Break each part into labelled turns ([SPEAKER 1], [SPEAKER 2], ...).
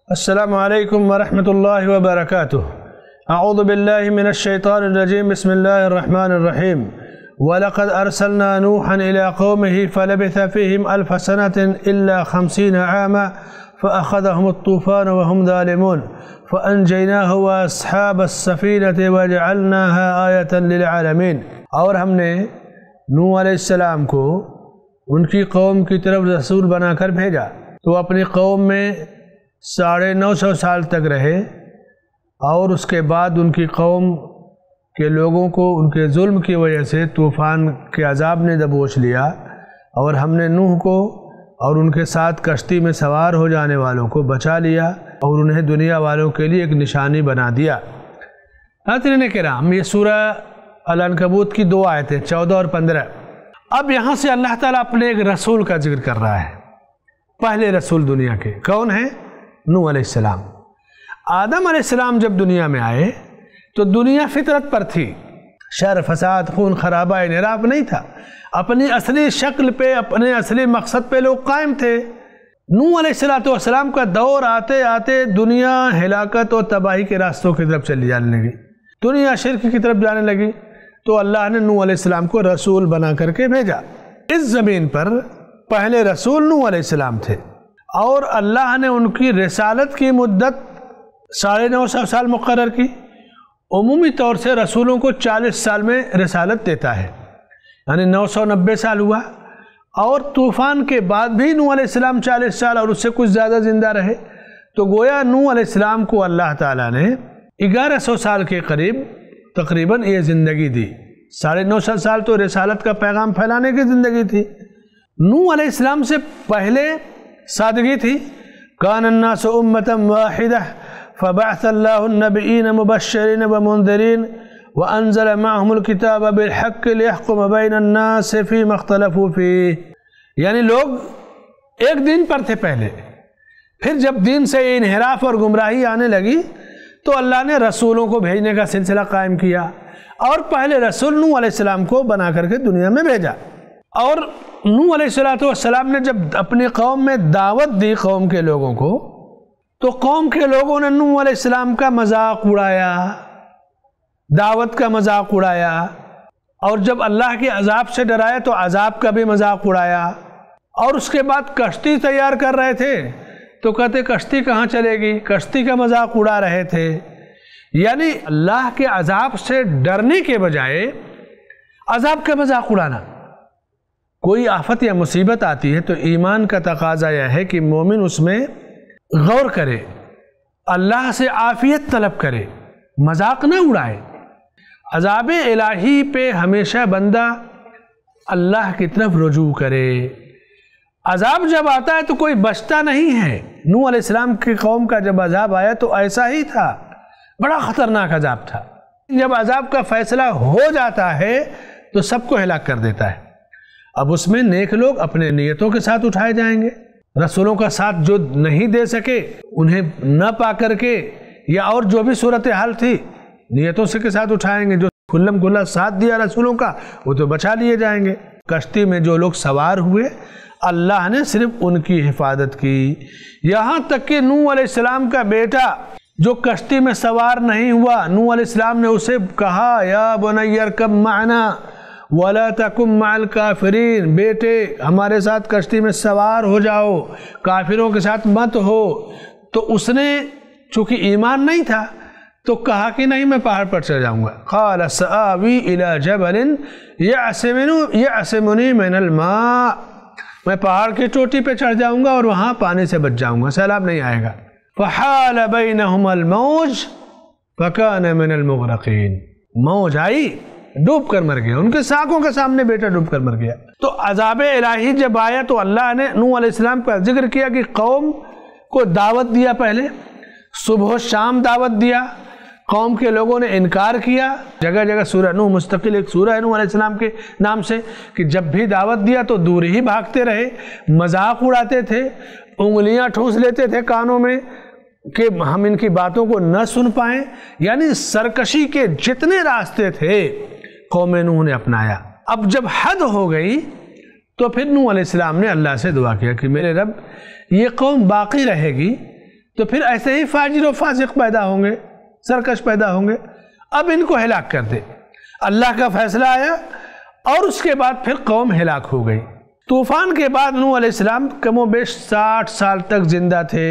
[SPEAKER 1] السلام علیکم ورحمۃ اللہ وبرکاتہ۔ اعوذ باللہ من الشیطان الرجیم، بسم اللہ الرحمن الرحیم۔ وَلَقَدْ أَرْسَلْنَا نُوحًا إِلَىٰ قَوْمِهِ فَلَبِثَ فِيهِمْ أَلْفَ سَنَةٍ إِلَّا 50 عَامًا فَأَخَذَهُمُ الطُّوفَانُ وَهُمْ ظَالِمُونَ فَأَنْجَيْنَاهُ وَأَصْحَابَ السَّفِينَةِ وَجَعَلْنَاهَا آیَةً لِلْعَالَمِينَ۔ اور ہم نے نوح علیہ السلام کو ان کی قوم کی طرف رسول بنا کر بھیجا تو اپنی قوم میں 950 سال تک رہے، اور اس کے بعد ان کی قوم کے لوگوں کو ان کے ظلم کی وجہ سے طوفان کے عذاب نے دبوچ لیا، اور ہم نے نوح کو اور ان کے ساتھ کشتی میں سوار ہو جانے والوں کو بچا لیا اور انہیں دنیا والوں کے لیے ایک نشانی بنا دیا۔ ناظرین کرام، یہ سورہ العنکبوت کی 2 آیتیں 14 اور 15۔ اب یہاں سے اللہ تعالیٰ اپنے ایک رسول کا ذکر کر رہا ہے، پہلے رسول دنیا کے۔ کون ہیں؟ نوح علیہ السلام۔ آدم علیہ السلام جب دنیا میں آئے تو دنیا فطرت پر تھی، شر فساد خون خرابہ انحراف نہیں تھا، اپنی اصلی شکل پہ اپنے اصلی مقصد پہ لوگ قائم تھے۔ نوح علیہ السلام کا دور آتے آتے دنیا ہلاکت اور تباہی کے راستوں کی طرف چلی جانے لگی، دنیا شرک کی طرف جانے لگی، تو اللہ نے نوح علیہ السلام کو رسول بنا کر کے بھیجا۔ اس زمین پر پہلے رسول نوح علیہ السلام تھے، اور اللہ نے ان کی رسالت کی مدت 950 سال مقرر کی۔ عمومی طور سے رسولوں کو 40 سال میں رسالت دیتا ہے، یعنی 990 سال ہوا، اور طوفان کے بعد بھی نوح علیہ السلام 40 سال اور اس سے کچھ زیادہ زندہ رہے، تو گویا نوح علیہ السلام کو اللہ تعالیٰ نے 1100 سال کے قریب تقریباً یہ زندگی دی۔ 950 سال تو رسالت کا پیغام پھیلانے کی زندگی تھی۔ نوح علیہ السلام سے پہلے سادگی تھی۔ کان الناس امۃ واحدہ فبعث اللہ النبیین مبشرین ومنذرین وانزل معهم الکتاب بالحق لیحکم بین الناس فیما اختلفوا فیہ، یعنی لوگ ایک دین پر تھے پہلے، پھر جب دین سے انحراف اور گمراہی آنے لگی تو اللہ نے رسولوں کو بھیجنے کا سلسلہ قائم کیا، اور پہلے رسول نوح علیہ السلام کو بنا کر کے دنیا میں بھیجا۔ اور نوح علیہ السلام نے جب اپنی قوم میں دعوت دی قوم کے لوگوں کو، تو قوم کے لوگوں نے نوح علیہ السلام کا مذاق اڑایا، دعوت کا مذاق اڑایا، اور جب اللہ کے عذاب سے ڈرایا تو عذاب کا بھی مذاق اڑایا۔ اور اس کے بعد کشتی تیار کر رہے تھے تو کہتے کشتی کہاں چلے گی، کشتی کا مذاق اڑا رہے تھے۔ یعنی اللہ کے عذاب سے ڈرنے کے بجائے عذاب کا مذاق اڑانا۔ کوئی آفت یا مصیبت آتی ہے تو ایمان کا تقاضا یہ ہے کہ مومن اس میں غور کرے، اللہ سے عافیت طلب کرے، مذاق نہ اڑائے۔ عذاب الہی پہ ہمیشہ بندہ اللہ کی طرف رجوع کرے۔ عذاب جب آتا ہے تو کوئی بچتا نہیں ہے۔ نوح علیہ السلام کی قوم کا جب عذاب آیا تو ایسا ہی تھا، بڑا خطرناک عذاب تھا۔ جب عذاب کا فیصلہ ہو جاتا ہے تو سب کو ہلاک کر دیتا ہے۔ اب اس میں نیک لوگ اپنے نیتوں کے ساتھ اٹھائے جائیں گے، رسولوں کا ساتھ جو نہیں دے سکے انہیں نہ پا کر کے، یا اور جو بھی صورتحال تھی نیتوں سے کے ساتھ اٹھائیں گے۔ جو کھلم کھلا ساتھ دیا رسولوں کا وہ تو بچا لیے جائیں گے۔ کشتی میں جو لوگ سوار ہوئے اللہ نے صرف ان کی حفاظت کی، یہاں تک کہ نوح علیہ السلام کا بیٹا جو کشتی میں سوار نہیں ہوا، نوح علیہ السلام نے اسے کہا یا بنی ارکب معنا ولا تکن مع الکافرین، بیٹے ہمارے ساتھ کشتی میں سوار ہو جاؤ، کافروں کے ساتھ مت ہو۔ تو اس نے چونکہ ایمان نہیں تھا تو کہا کہ نہیں، میں پہاڑ پر چڑھ جاؤں گا۔ قال سآوی الی جبل یعصمنی من الماء، میں پہاڑ کی چوٹی پہ چڑھ جاؤں گا اور وہاں پانی سے بچ جاؤں گا، سیلاب نہیں آئے گا۔ فحال بینہما الموج فکان من المغرقین، موج آئی ڈوب کر مر گیا، ان کے ساکھوں کے سامنے بیٹا ڈوب کر مر گیا۔ تو عذاب الہی جب آیا تو اللہ نے نوح علیہ السلام کا ذکر کیا کہ قوم کو دعوت دیا، پہلے صبح و شام دعوت دیا، قوم کے لوگوں نے انکار کیا۔ جگہ جگہ سورہ نوح مستقل ایک سورہ ہے نوح علیہ السلام کے نام سے، کہ جب بھی دعوت دیا تو دور ہی بھاگتے رہے، مذاق اڑاتے تھے، انگلیاں ٹھونس لیتے تھے کانوں میں کہ ہم ان کی باتوں کو نہ سن پائیں۔ یعنی سرکشی کے جتنے راستے تھے قوم نوح نے اپنایا۔ اب جب حد ہو گئی تو پھر نوح علیہ السلام نے اللہ سے دعا کیا کہ میرے رب یہ قوم باقی رہے گی تو پھر ایسے ہی فاجر و فاسق پیدا ہوں گے، سرکش پیدا ہوں گے۔ اب ان کو ہلاک کر دے، اللہ کا فیصلہ آیا اور اس کے بعد پھر قوم ہلاک ہو گئی۔ طوفان کے بعد نوح علیہ السلام کم و بیش 60 سال تک زندہ تھے۔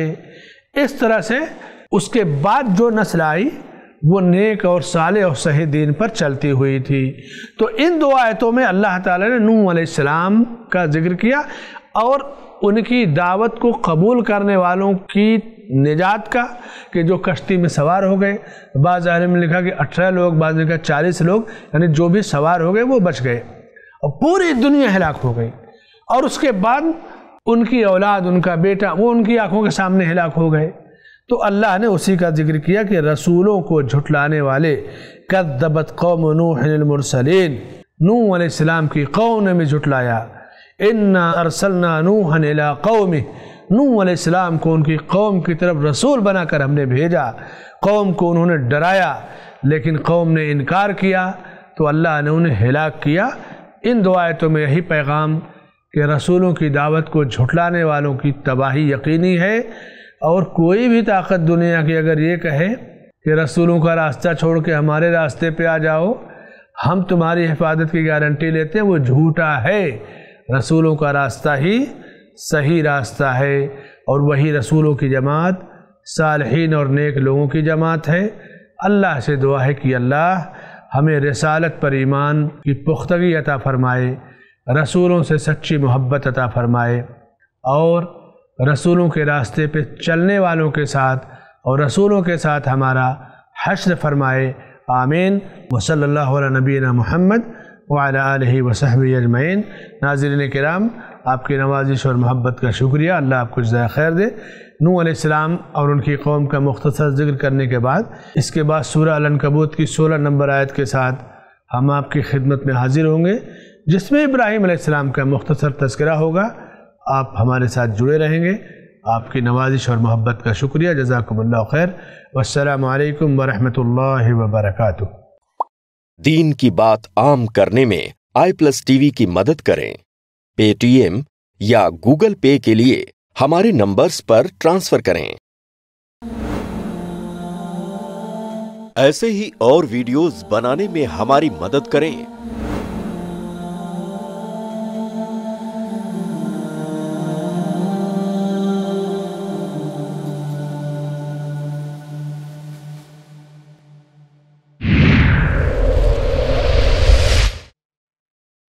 [SPEAKER 1] اس طرح سے اس کے بعد جو نسل آئی وہ نیک اور صالح اور صحیح دین پر چلتی ہوئی تھی۔ تو ان دو آیتوں میں اللہ تعالیٰ نے نوح علیہ السلام کا ذکر کیا اور ان کی دعوت کو قبول کرنے والوں کی نجات کا، کہ جو کشتی میں سوار ہو گئے، بعض اہل میں لکھا کہ 18 لوگ، بعض نے لکھا 40 لوگ، یعنی جو بھی سوار ہو گئے وہ بچ گئے اور پوری دنیا ہلاک ہو گئی۔ اور اس کے بعد ان کی اولاد، ان کا بیٹا، وہ ان کی آنکھوں کے سامنے ہلاک ہو گئے۔ تو اللہ نے اسی کا ذکر کیا کہ رسولوں کو جھٹلانے والے، کذبت قوم نوح المرسلین، نوح علیہ السلام کی قوم نے بھی جھٹلایا۔ انا ارسلنا نوحا الی قومہ، نوح علیہ السلام کو ان کی قوم کی طرف رسول بنا کر ہم نے بھیجا۔ قوم کو انہوں نے ڈرایا لیکن قوم نے انکار کیا تو اللہ نے انہیں ہلاک کیا۔ ان دو آیتوں میں یہی پیغام کہ رسولوں کی دعوت کو جھٹلانے والوں کی تباہی یقینی ہے، اور کوئی بھی طاقت دنیا کی اگر یہ کہے کہ رسولوں کا راستہ چھوڑ کے ہمارے راستے پہ آ جاؤ، ہم تمہاری حفاظت کی گارنٹی لیتے ہیں، وہ جھوٹا ہے۔ رسولوں کا راستہ ہی صحیح راستہ ہے، اور وہی رسولوں کی جماعت صالحین اور نیک لوگوں کی جماعت ہے۔ اللہ سے دعا ہے کہ اللہ ہمیں رسالت پر ایمان کی پختگی عطا فرمائے، رسولوں سے سچی محبت عطا فرمائے، اور رسولوں کے راستے پہ چلنے والوں کے ساتھ اور رسولوں کے ساتھ ہمارا حشر فرمائے۔ آمین۔ وصلی اللہ علی نبینا محمد وعلی آلہ وصحبہ اجمعین۔ ناظرین کرام، آپ کی نوازش اور محبت کا شکریہ، اللہ آپ کو جزائے خیر دے۔ نوح علیہ السلام اور ان کی قوم کا مختصر ذکر کرنے کے بعد اس کے بعد سورہ العنکبوت کی 16 نمبر آیت کے ساتھ ہم آپ کی خدمت میں حاضر ہوں گے، جس میں ابراہیم علیہ السلام کا مختصر تذکرہ ہوگا۔ آپ ہمارے ساتھ جڑے رہیں گے۔ آپ کی نوازش اور محبت کا شکریہ، جزاکم اللہ خیر، والسلام علیکم ورحمۃ اللہ وبرکاتہ۔
[SPEAKER 2] دین کی بات عام کرنے میں iPlusTV کی مدد کریں۔ پے ٹی ایم یا گوگل پے کے لیے ہمارے نمبرز پر ٹرانسفر کریں۔ ایسے ہی اور ویڈیوز بنانے میں ہماری مدد کریں۔